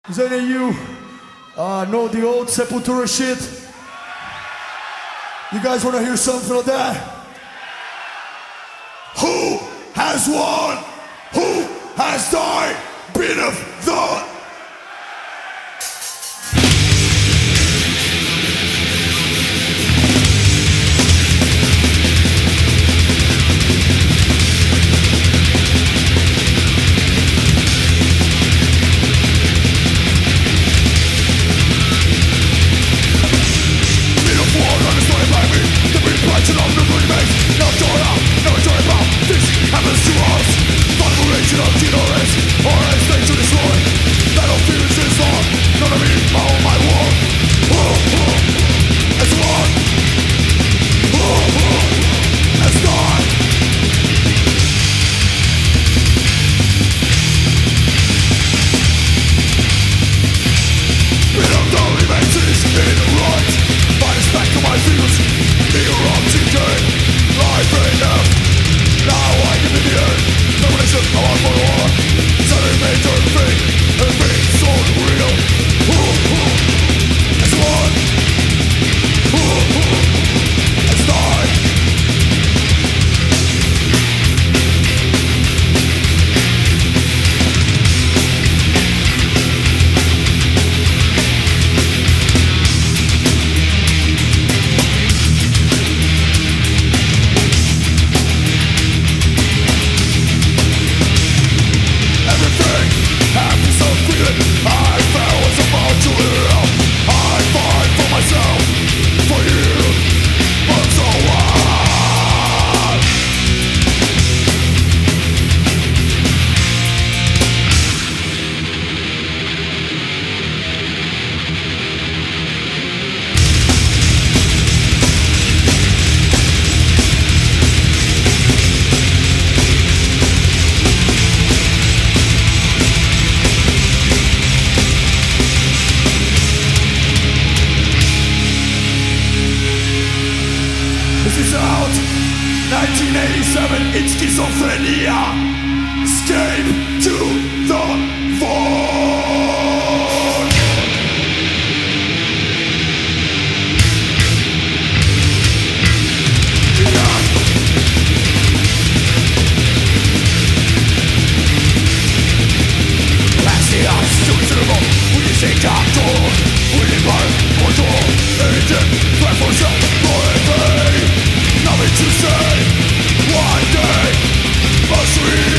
Does any of you know the old Sepultura shit? You guys want to hear something of that? Who has won? Who has died? Bit of the... This is out 1987, it's schizophrenia. Escape to the void. Glacier, suicidal, we say control. We burn control, agent, preferential, nothing to say. One day, a street.